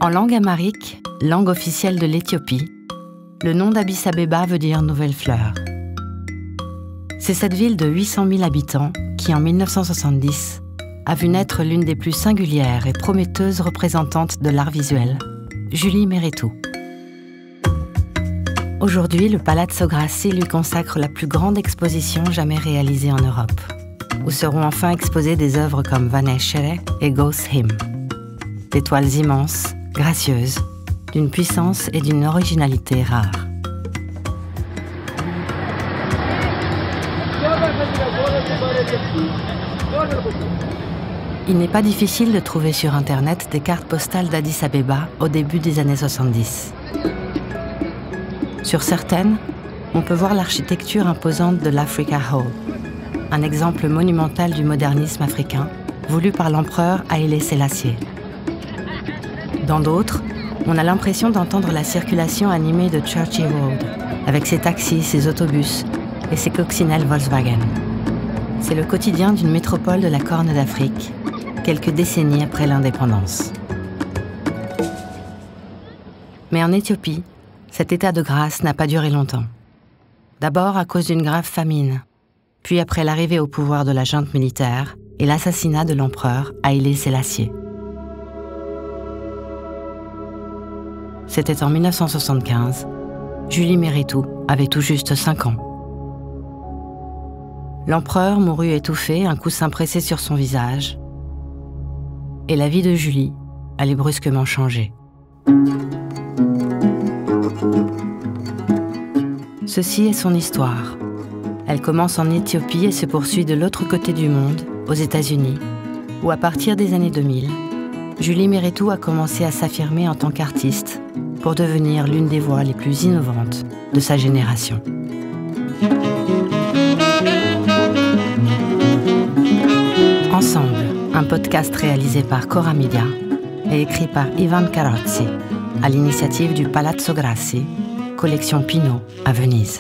En langue amharique, langue officielle de l'Éthiopie, le nom d'Addis Abeba veut dire « nouvelle fleur ». C'est cette ville de 800 000 habitants qui, en 1970, a vu naître l'une des plus singulières et prometteuses représentantes de l'art visuel, Julie Mérétou. Aujourd'hui, le Palazzo Grassi lui consacre la plus grande exposition jamais réalisée en Europe, où seront enfin exposées des œuvres comme Vaneshere et Ghost Hymn. Des toiles immenses, gracieuses, d'une puissance et d'une originalité rares. Il n'est pas difficile de trouver sur Internet des cartes postales d'Addis Abeba au début des années 70. Sur certaines, on peut voir l'architecture imposante de l'Africa Hall, un exemple monumental du modernisme africain, voulu par l'empereur Haïlé Sélassié. Dans d'autres, on a l'impression d'entendre la circulation animée de Churchill Road, avec ses taxis, ses autobus et ses coccinelles Volkswagen. C'est le quotidien d'une métropole de la Corne d'Afrique, quelques décennies après l'indépendance. Mais en Éthiopie, cet état de grâce n'a pas duré longtemps. D'abord à cause d'une grave famine, puis après l'arrivée au pouvoir de la junte militaire et l'assassinat de l'empereur Haïlé Sélassié. C'était en 1975. Julie Mérétou avait tout juste 5 ans. L'empereur mourut étouffé, un coussin pressé sur son visage. Et la vie de Julie allait brusquement changer. Ceci est son histoire. Elle commence en Éthiopie et se poursuit de l'autre côté du monde, aux États-Unis, où à partir des années 2000, Julie Mérétou a commencé à s'affirmer en tant qu'artiste pour devenir l'une des voix les plus innovantes de sa génération. Ensemble, un podcast réalisé par Cora Media et écrit par Ivan Carozzi, à l'initiative du Palazzo Grassi, collection Pinault à Venise.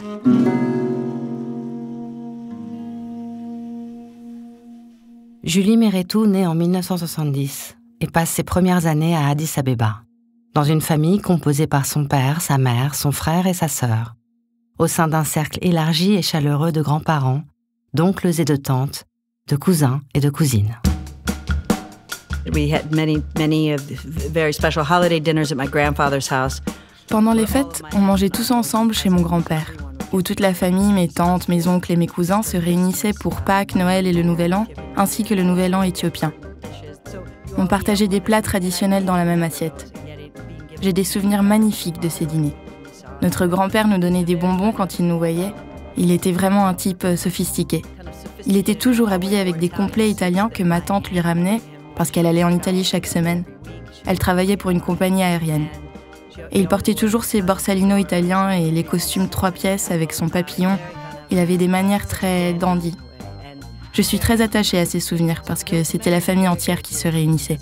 Julie Mérétou naît en 1970 et passe ses premières années à Addis Abeba, dans une famille composée par son père, sa mère, son frère et sa sœur, au sein d'un cercle élargi et chaleureux de grands-parents, d'oncles et de tantes, de cousins et de cousines. We had many very special holiday dinners at my grandfather's house. Pendant les fêtes, on mangeait tous ensemble chez mon grand-père, où toute la famille, mes tantes, mes oncles et mes cousins se réunissaient pour Pâques, Noël et le Nouvel An, ainsi que le Nouvel An éthiopien. On partageait des plats traditionnels dans la même assiette. J'ai des souvenirs magnifiques de ces dîners. Notre grand-père nous donnait des bonbons quand il nous voyait. Il était vraiment un type sophistiqué. Il était toujours habillé avec des complets italiens que ma tante lui ramenait parce qu'elle allait en Italie chaque semaine. Elle travaillait pour une compagnie aérienne. Et il portait toujours ses borsalino italiens et les costumes 3 pièces avec son papillon. Il avait des manières très dandy. Je suis très attachée à ces souvenirs parce que c'était la famille entière qui se réunissait.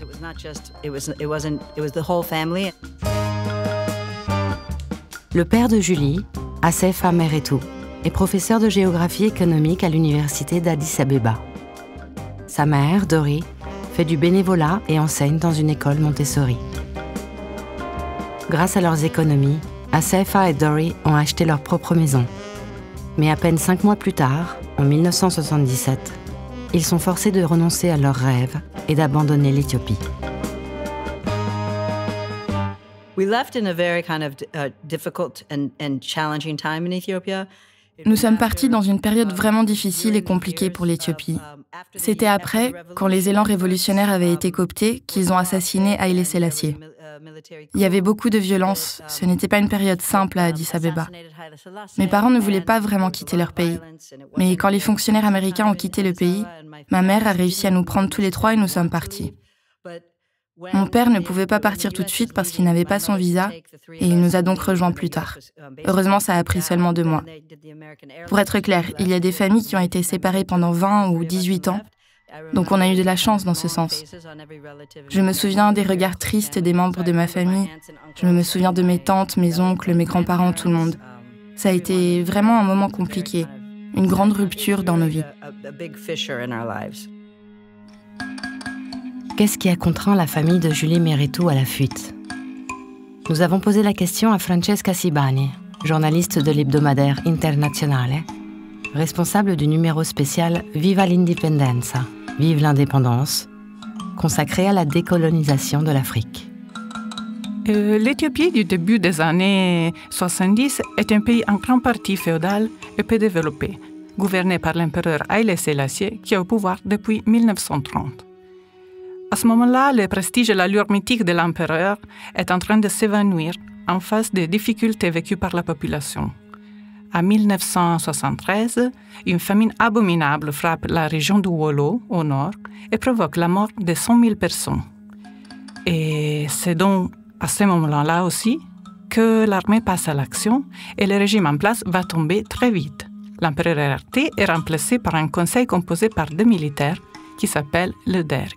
Le père de Julie, Assefa Mérétou, est professeur de géographie économique à l'université d'Addis Abeba. Sa mère, Dori, fait du bénévolat et enseigne dans une école Montessori. Grâce à leurs économies, Assefa et Dori ont acheté leur propre maison. Mais à peine 5 mois plus tard, en 1977, ils sont forcés de renoncer à leurs rêves et d'abandonner l'Éthiopie. We left in a very kind of difficult and challenging time in Ethiopia. Nous sommes partis dans une période vraiment difficile et compliquée pour l'Éthiopie. C'était après, quand les élans révolutionnaires avaient été cooptés, qu'ils ont assassiné Haïlé Sélassié. Il y avait beaucoup de violence, ce n'était pas une période simple à Addis Abeba. Mes parents ne voulaient pas vraiment quitter leur pays. Mais quand les fonctionnaires américains ont quitté le pays, ma mère a réussi à nous prendre tous les 3 et nous sommes partis. Mon père ne pouvait pas partir tout de suite parce qu'il n'avait pas son visa et il nous a donc rejoints plus tard. Heureusement, ça a pris seulement 2 mois. Pour être clair, il y a des familles qui ont été séparées pendant 20 ou 18 ans, donc on a eu de la chance dans ce sens. Je me souviens des regards tristes des membres de ma famille, je me souviens de mes tantes, mes oncles, mes grands-parents, tout le monde. Ça a été vraiment un moment compliqué, une grande rupture dans nos vies. Qu'est-ce qui a contraint la famille de Julie Mérétou à la fuite? Nous avons posé la question à Francesca Sibani, journaliste de l'hebdomadaire Internazionale, responsable du numéro spécial Viva l'Indipendenza, Vive l'indépendance, consacré à la décolonisation de l'Afrique. L'Éthiopie du début des années 70 est un pays en grande partie féodal et peu développé, gouverné par l'empereur Haïlé Sélassié, qui est au pouvoir depuis 1930. À ce moment-là, le prestige et l'allure mythique de l'empereur est en train de s'évanouir en face des difficultés vécues par la population. En 1973, une famine abominable frappe la région du Wollo, au nord, et provoque la mort de 100 000 personnes. Et c'est donc à ce moment-là aussi que l'armée passe à l'action et le régime en place va tomber très vite. L'empereur est arrêté et remplacé par un conseil composé par 2 militaires qui s'appelle le DERG.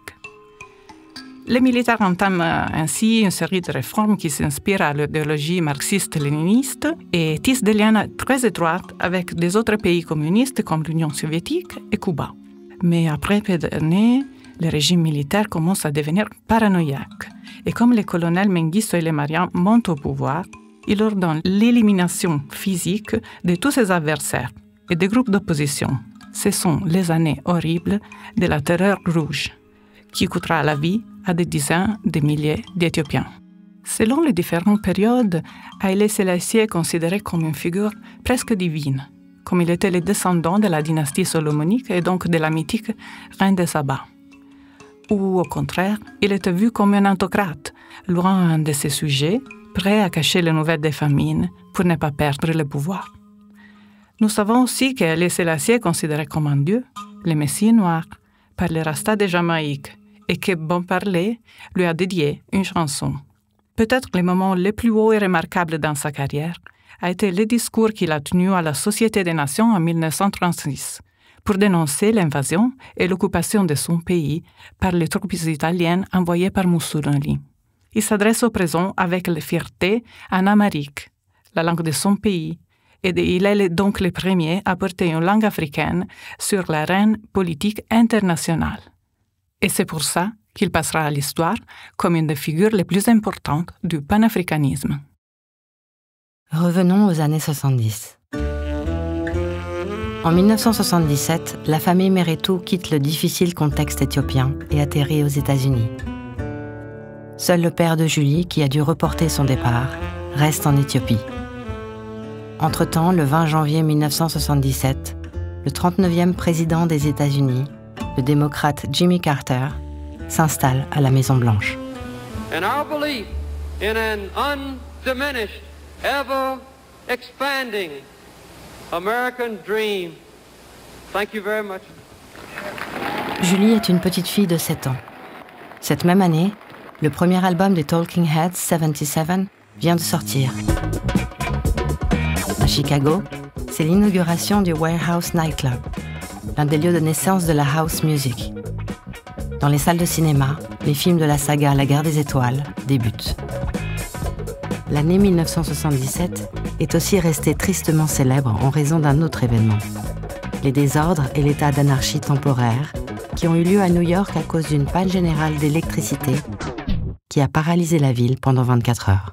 Les militaires entament ainsi une série de réformes qui s'inspirent à l'idéologie marxiste-léniniste et tissent des liens très étroits avec des autres pays communistes comme l'Union soviétique et Cuba. Mais après peu d'années, le régime militaire commence à devenir paranoïaque. Et comme les colonels Mengistu et Mariam montent au pouvoir, il ordonne l'élimination physique de tous ses adversaires et des groupes d'opposition. Ce sont les années horribles de la terreur rouge, qui coûtera la vie à des dizaines de milliers d'Éthiopiens. Selon les différentes périodes, Haïlé Sélassié est considéré comme une figure presque divine, comme il était le descendant de la dynastie solomonique et donc de la mythique reine de Saba. Ou au contraire, il était vu comme un autocrate, loin de ses sujets, prêt à cacher les nouvelles des famines pour ne pas perdre le pouvoir. Nous savons aussi qu'Haïlé Sélassié est considéré comme un dieu, le Messie noir, par les Rastas de Jamaïque, et que Bon Parler lui a dédié une chanson. Peut-être le moment le plus haut et remarquable dans sa carrière a été le discours qu'il a tenu à la Société des Nations en 1936 pour dénoncer l'invasion et l'occupation de son pays par les troupes italiennes envoyées par Mussolini. Il s'adresse au présent avec la fierté en amharique, la langue de son pays, et il est donc le premier à porter une langue africaine sur l'arène politique internationale. Et c'est pour ça qu'il passera à l'histoire comme une des figures les plus importantes du panafricanisme. Revenons aux années 70. En 1977, la famille Meretu quitte le difficile contexte éthiopien et atterrit aux États-Unis. Seul le père de Julie, qui a dû reporter son départ, reste en Éthiopie. Entre-temps, le 20 janvier 1977, le 39e président des États-Unis, le démocrate Jimmy Carter, s'installe à la Maison-Blanche. And our belief in an undiminished, ever-expanding American dream. Thank you very much. Julie est une petite fille de 7 ans. Cette même année, le premier album des Talking Heads, 77, vient de sortir. À Chicago, c'est l'inauguration du Warehouse Nightclub, l'un des lieux de naissance de la house music. Dans les salles de cinéma, les films de la saga La Guerre des Étoiles débutent. L'année 1977 est aussi restée tristement célèbre en raison d'un autre événement, les désordres et l'état d'anarchie temporaire qui ont eu lieu à New York à cause d'une panne générale d'électricité qui a paralysé la ville pendant 24 heures.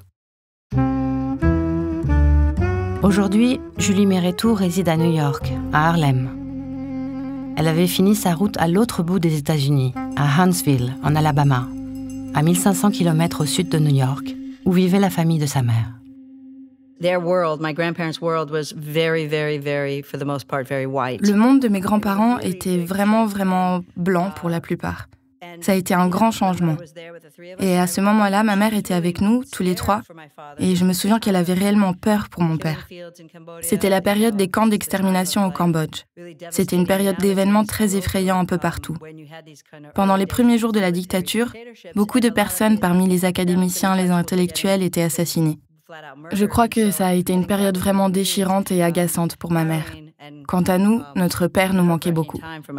Aujourd'hui, Julie Meretu réside à New York, à Harlem. Elle avait fini sa route à l'autre bout des États-Unis, à Huntsville, en Alabama, à 1500 km au sud de New York, où vivait la famille de sa mère. Their world, my grandparents' world, was very, very, very, for the most part, very white. Le monde de mes grands-parents était vraiment, vraiment blanc pour la plupart. Ça a été un grand changement. Et à ce moment-là, ma mère était avec nous, tous les trois, et je me souviens qu'elle avait réellement peur pour mon père. C'était la période des camps d'extermination au Cambodge. C'était une période d'événements très effrayants un peu partout. Pendant les premiers jours de la dictature, beaucoup de personnes parmi les académiciens, les intellectuels étaient assassinés. Je crois que ça a été une période vraiment déchirante et agaçante pour ma mère. Quant à nous, notre père nous manquait beaucoup.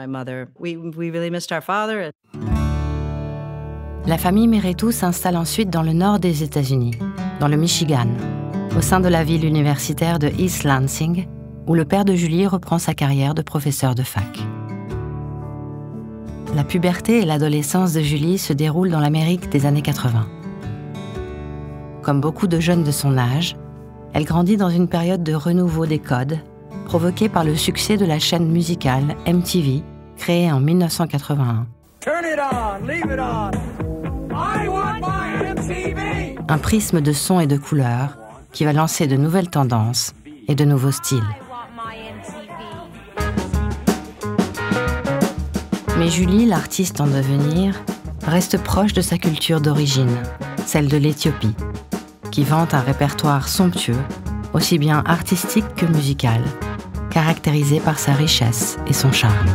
La famille Meretu s'installe ensuite dans le nord des États-Unis, dans le Michigan, au sein de la ville universitaire de East Lansing, où le père de Julie reprend sa carrière de professeur de fac. La puberté et l'adolescence de Julie se déroulent dans l'Amérique des années 80. Comme beaucoup de jeunes de son âge, elle grandit dans une période de renouveau des codes, provoquée par le succès de la chaîne musicale MTV, créée en 1981. Turn it on, leave it on. I want my MTV. Un prisme de sons et de couleurs qui va lancer de nouvelles tendances et de nouveaux styles. Mais Julie, l'artiste en devenir, reste proche de sa culture d'origine, celle de l'Éthiopie, qui vante un répertoire somptueux, aussi bien artistique que musical, caractérisé par sa richesse et son charme.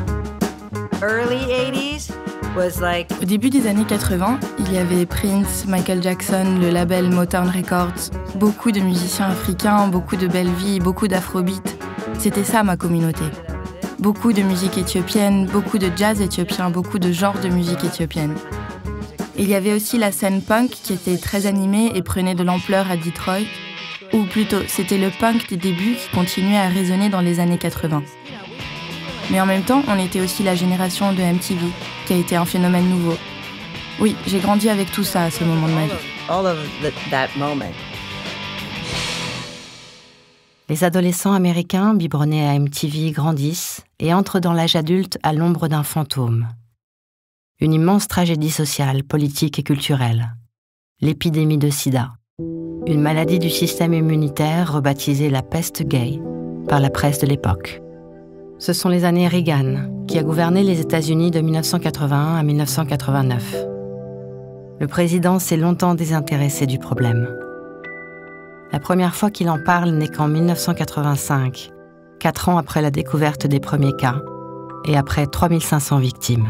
Au début des années 80, il y avait Prince, Michael Jackson, le label Motown Records, beaucoup de musiciens africains, beaucoup de belle vie, beaucoup d'afrobeat. C'était ça ma communauté. Beaucoup de musique éthiopienne, beaucoup de jazz éthiopien, beaucoup de genres de musique éthiopienne. Il y avait aussi la scène punk qui était très animée et prenait de l'ampleur à Detroit, ou plutôt c'était le punk des débuts qui continuait à résonner dans les années 80. Mais en même temps, on était aussi la génération de MTV, qui a été un phénomène nouveau. Oui, j'ai grandi avec tout ça à ce moment de ma vie. Les adolescents américains biberonnés à MTV grandissent et entrent dans l'âge adulte à l'ombre d'un fantôme. Une immense tragédie sociale, politique et culturelle. L'épidémie de sida. Une maladie du système immunitaire rebaptisée la peste gay par la presse de l'époque. Ce sont les années Reagan qui a gouverné les États-Unis de 1981 à 1989. Le président s'est longtemps désintéressé du problème. La première fois qu'il en parle n'est qu'en 1985, 4 ans après la découverte des premiers cas et après 3500 victimes.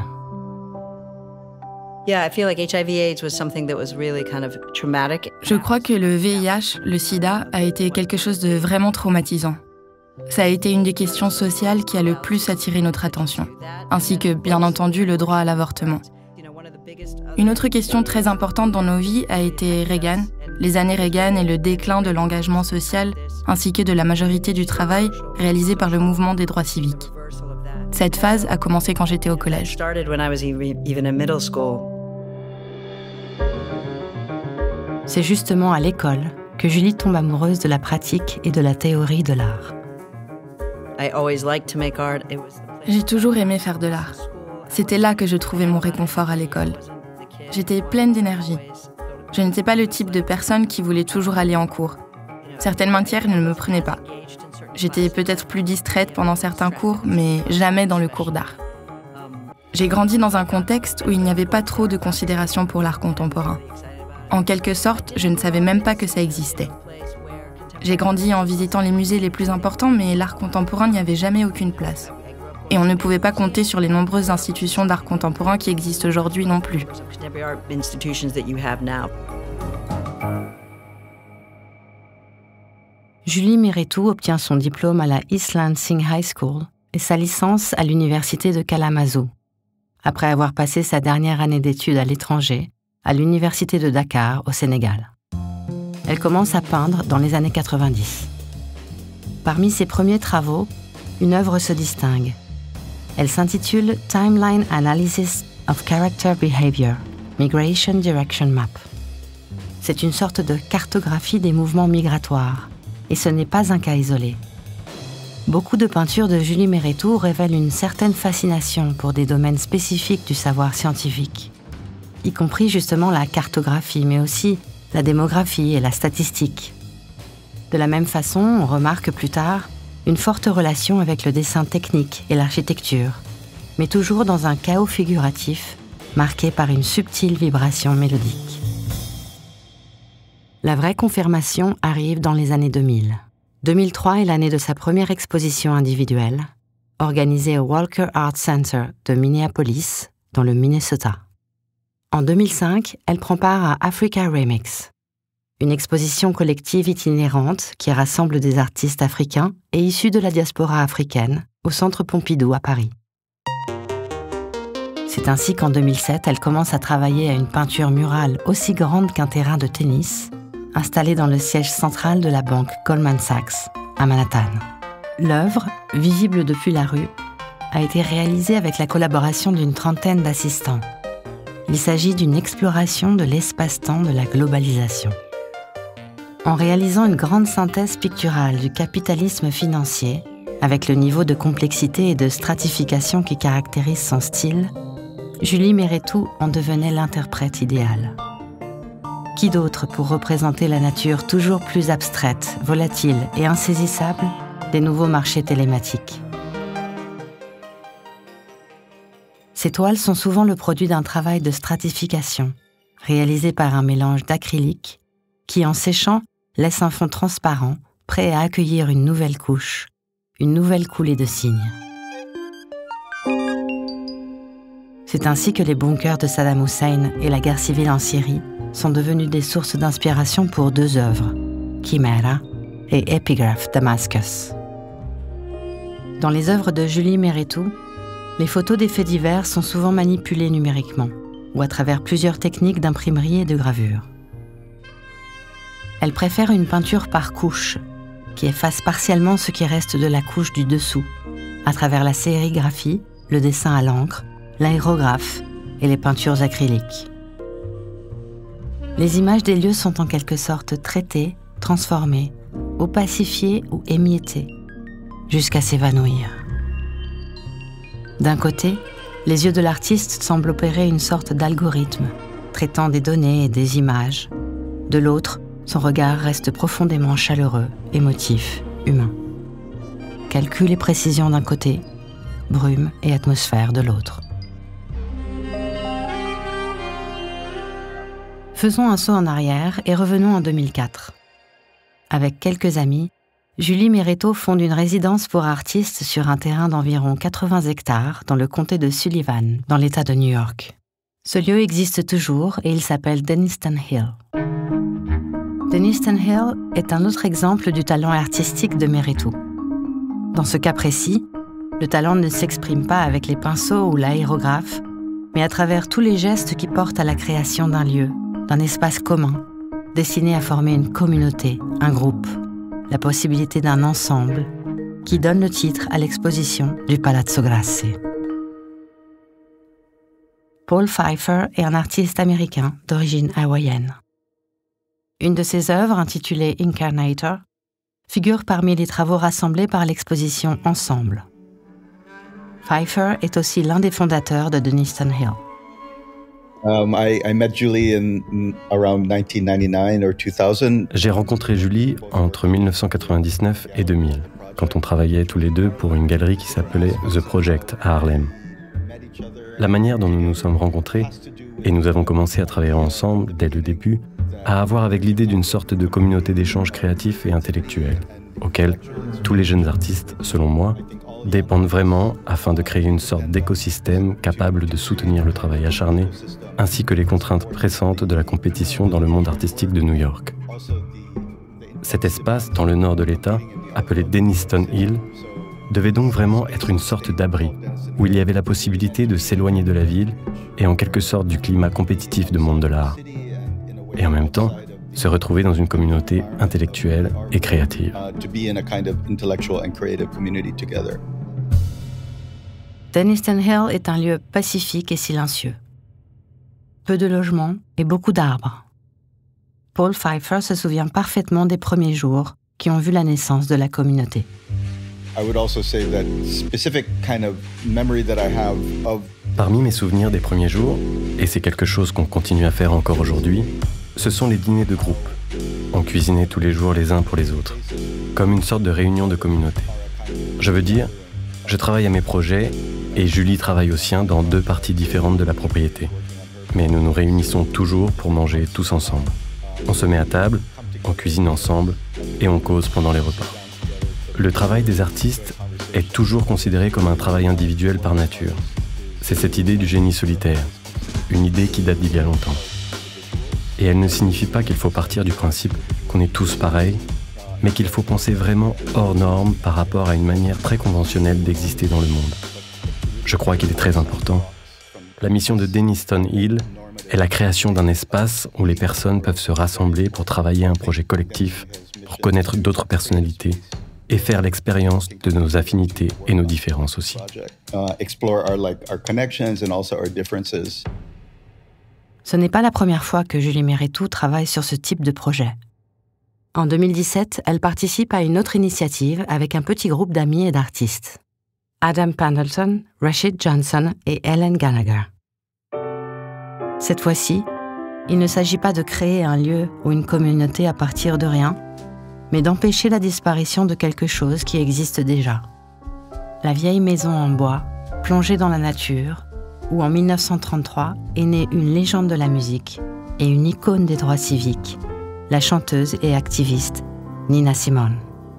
Je crois que le VIH, le sida, a été quelque chose de vraiment traumatisant. Ça a été une des questions sociales qui a le plus attiré notre attention, ainsi que, bien entendu, le droit à l'avortement. Une autre question très importante dans nos vies a été Reagan, les années Reagan et le déclin de l'engagement social, ainsi que de la majorité du travail réalisé par le mouvement des droits civiques. Cette phase a commencé quand j'étais au collège. C'est justement à l'école que Julie tombe amoureuse de la pratique et de la théorie de l'art. J'ai toujours aimé faire de l'art. C'était là que je trouvais mon réconfort à l'école. J'étais pleine d'énergie. Je n'étais pas le type de personne qui voulait toujours aller en cours. Certaines matières ne me prenaient pas. J'étais peut-être plus distraite pendant certains cours, mais jamais dans le cours d'art. J'ai grandi dans un contexte où il n'y avait pas trop de considération pour l'art contemporain. En quelque sorte, je ne savais même pas que ça existait. J'ai grandi en visitant les musées les plus importants, mais l'art contemporain n'y avait jamais aucune place. Et on ne pouvait pas compter sur les nombreuses institutions d'art contemporain qui existent aujourd'hui non plus. Julie Meretu obtient son diplôme à la East Lansing High School et sa licence à l'université de Kalamazoo, après avoir passé sa dernière année d'études à l'étranger, à l'université de Dakar, au Sénégal. Elle commence à peindre dans les années 90. Parmi ses premiers travaux, une œuvre se distingue. Elle s'intitule « Timeline Analysis of Character Behavior, Migration Direction Map ». C'est une sorte de cartographie des mouvements migratoires, et ce n'est pas un cas isolé. Beaucoup de peintures de Julie Meretu révèlent une certaine fascination pour des domaines spécifiques du savoir scientifique, y compris justement la cartographie, mais aussi la démographie et la statistique. De la même façon, on remarque plus tard une forte relation avec le dessin technique et l'architecture, mais toujours dans un chaos figuratif marqué par une subtile vibration mélodique. La vraie confirmation arrive dans les années 2000. 2003 est l'année de sa première exposition individuelle, organisée au Walker Art Center de Minneapolis, dans le Minnesota. En 2005, elle prend part à Africa Remix, une exposition collective itinérante qui rassemble des artistes africains et issus de la diaspora africaine au Centre Pompidou à Paris. C'est ainsi qu'en 2007, elle commence à travailler à une peinture murale aussi grande qu'un terrain de tennis, installée dans le siège central de la banque Goldman Sachs, à Manhattan. L'œuvre, visible depuis la rue, a été réalisée avec la collaboration d'une trentaine d'assistants. Il s'agit d'une exploration de l'espace-temps de la globalisation. En réalisant une grande synthèse picturale du capitalisme financier, avec le niveau de complexité et de stratification qui caractérise son style, Julie Méretout en devenait l'interprète idéale. Qui d'autre pour représenter la nature toujours plus abstraite, volatile et insaisissable des nouveaux marchés télématiques? Ces toiles sont souvent le produit d'un travail de stratification, réalisé par un mélange d'acrylique, qui, en séchant, laisse un fond transparent, prêt à accueillir une nouvelle couche, une nouvelle coulée de signes. C'est ainsi que les bunkers de Saddam Hussein et la guerre civile en Syrie sont devenus des sources d'inspiration pour deux œuvres, Chimera et Epigraph Damascus. Dans les œuvres de Julie Méretout, les photos des faits divers sont souvent manipulées numériquement ou à travers plusieurs techniques d'imprimerie et de gravure. Elle préfère une peinture par couche, qui efface partiellement ce qui reste de la couche du dessous, à travers la sérigraphie, le dessin à l'encre, l'aérographe et les peintures acryliques. Les images des lieux sont en quelque sorte traitées, transformées, opacifiées ou émiettées, jusqu'à s'évanouir. D'un côté, les yeux de l'artiste semblent opérer une sorte d'algorithme, traitant des données et des images. De l'autre, son regard reste profondément chaleureux, émotif, humain. Calcul et précision d'un côté, brume et atmosphère de l'autre. Faisons un saut en arrière et revenons en 2004. Avec quelques amis, Julie Méretout fonde une résidence pour artistes sur un terrain d'environ 80 hectares dans le comté de Sullivan, dans l'État de New York. Ce lieu existe toujours et il s'appelle Denniston Hill. Denniston Hill est un autre exemple du talent artistique de Méretout. Dans ce cas précis, le talent ne s'exprime pas avec les pinceaux ou l'aérographe, mais à travers tous les gestes qui portent à la création d'un lieu, d'un espace commun, destiné à former une communauté, un groupe, la possibilité d'un ensemble, qui donne le titre à l'exposition du Palazzo Grassi. Paul Pfeiffer est un artiste américain d'origine hawaïenne. Une de ses œuvres, intitulée Incarnator, figure parmi les travaux rassemblés par l'exposition Ensemble. Pfeiffer est aussi l'un des fondateurs de Denniston Hill. I met Julie around 1999 or 2000. J'ai rencontré Julie entre 1999 et 2000, quand on travaillait tous les deux pour une galerie qui s'appelait The Project à Harlem. La manière dont nous nous sommes rencontrés, et nous avons commencé à travailler ensemble dès le début, a à voir avec l'idée d'une sorte de communauté d'échange créatif et intellectuel, auquel tous les jeunes artistes, selon moi, dépendent vraiment afin de créer une sorte d'écosystème capable de soutenir le travail acharné, ainsi que les contraintes pressantes de la compétition dans le monde artistique de New York. Cet espace, dans le nord de l'État, appelé Denniston Hill, devait donc vraiment être une sorte d'abri, où il y avait la possibilité de s'éloigner de la ville et en quelque sorte du climat compétitif du monde de l'art. Et en même temps, se retrouver dans une communauté intellectuelle et créative. Denniston Hill est un lieu pacifique et silencieux. Peu de logements et beaucoup d'arbres. Paul Pfeiffer se souvient parfaitement des premiers jours qui ont vu la naissance de la communauté. Parmi mes souvenirs des premiers jours, et c'est quelque chose qu'on continue à faire encore aujourd'hui, ce sont les dîners de groupe. On cuisinait tous les jours les uns pour les autres, comme une sorte de réunion de communauté. Je veux dire, je travaille à mes projets et Julie travaille au sien dans deux parties différentes de la propriété. Mais nous nous réunissons toujours pour manger tous ensemble. On se met à table, on cuisine ensemble et on cause pendant les repas. Le travail des artistes est toujours considéré comme un travail individuel par nature. C'est cette idée du génie solitaire, une idée qui date d'il y a longtemps. Et elle ne signifie pas qu'il faut partir du principe qu'on est tous pareils, mais qu'il faut penser vraiment hors norme par rapport à une manière très conventionnelle d'exister dans le monde. Je crois qu'il est très important. La mission de Denniston Hill est la création d'un espace où les personnes peuvent se rassembler pour travailler un projet collectif, pour connaître d'autres personnalités et faire l'expérience de nos affinités et nos différences aussi. Ce n'est pas la première fois que Julie Méretout travaille sur ce type de projet. En 2017, elle participe à une autre initiative avec un petit groupe d'amis et d'artistes. Adam Pendleton, Rashid Johnson et Ellen Gallagher. Cette fois-ci, il ne s'agit pas de créer un lieu ou une communauté à partir de rien, mais d'empêcher la disparition de quelque chose qui existe déjà. La vieille maison en bois, plongée dans la nature, où en 1933 est née une légende de la musique et une icône des droits civiques, la chanteuse et activiste Nina Simone.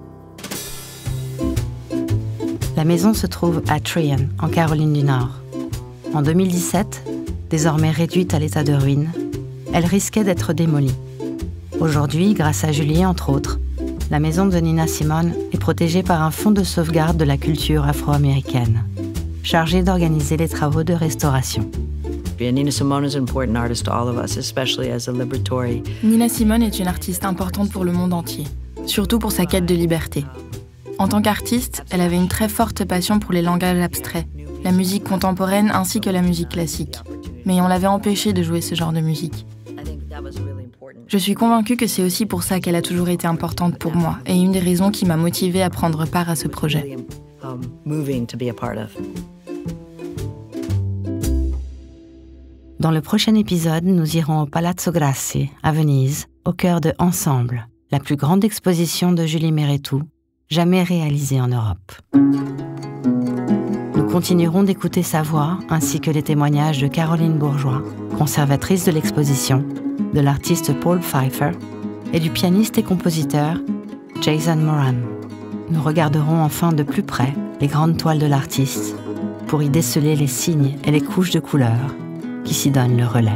La maison se trouve à Tryon, en Caroline du Nord. En 2017, désormais réduite à l'état de ruine, elle risquait d'être démolie. Aujourd'hui, grâce à Julie entre autres, la maison de Nina Simone est protégée par un fonds de sauvegarde de la culture afro-américaine, chargé d'organiser les travaux de restauration. Nina Simone is an important artist to all of us, especially as a liberatory. Nina Simone est une artiste importante pour le monde entier, surtout pour sa quête de liberté. En tant qu'artiste, elle avait une très forte passion pour les langages abstraits, la musique contemporaine ainsi que la musique classique. Mais on l'avait empêchée de jouer ce genre de musique. Je suis convaincue que c'est aussi pour ça qu'elle a toujours été importante pour moi et une des raisons qui m'a motivée à prendre part à ce projet. Dans le prochain épisode, nous irons au Palazzo Grassi, à Venise, au cœur de Ensemble, la plus grande exposition de Julie Mehretu, jamais réalisée en Europe. Nous continuerons d'écouter sa voix, ainsi que les témoignages de Caroline Bourgeois, conservatrice de l'exposition, de l'artiste Paul Pfeiffer et du pianiste et compositeur Jason Moran. Nous regarderons enfin de plus près les grandes toiles de l'artiste pour y déceler les signes et les couches de couleurs qui s'y donnent le relais.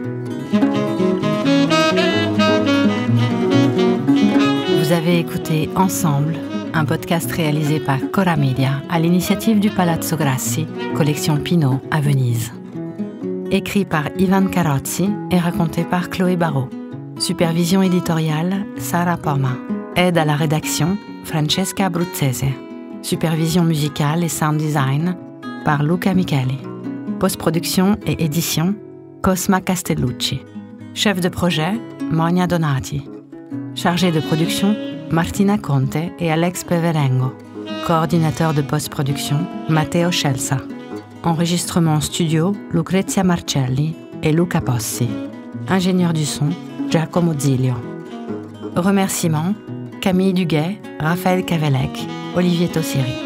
Vous avez écouté Ensemble, un podcast réalisé par Cora Media à l'initiative du Palazzo Grassi, collection Pinault à Venise. Écrit par Ivan Carozzi et raconté par Chloé Barrault. Supervision éditoriale, Sara Poma. Aide à la rédaction, Francesca Abruzzese. Supervision musicale et sound design par Luca Micheli. Post-production et édition, Cosma Castellucci. Chef de projet, Monia Donati. Chargé de production, Martina Conte et Alex Peverengo. Coordinateur de post-production, Matteo Scelsa. Enregistrement studio, Lucrezia Marcelli et Luca Possi. Ingénieur du son, Giacomo Zilio. Remerciements, Camille Duguay, Raphaël Cavelec, Olivier Tossiri.